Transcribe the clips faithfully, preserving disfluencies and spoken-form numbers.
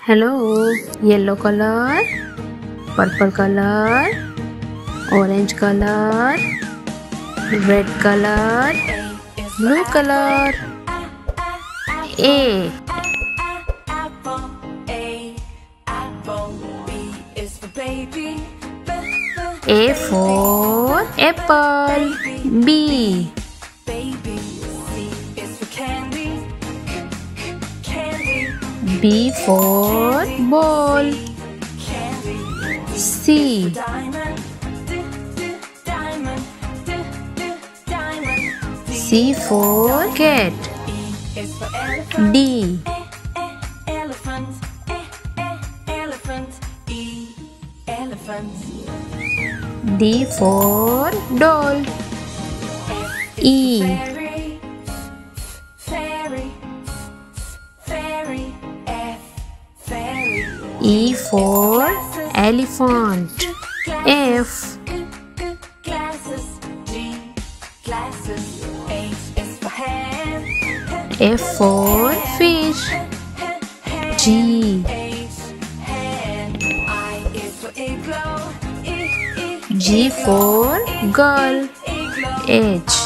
Hello. Yellow color, purple color, orange color, red color, blue color. A. A for apple. B. B for ball. C. C for cat. D. D for doll. E. E for elephant. F. F for fish. G. G for girl. H.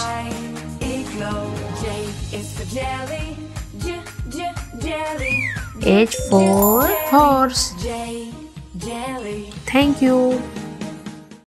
H for horse. Thank you.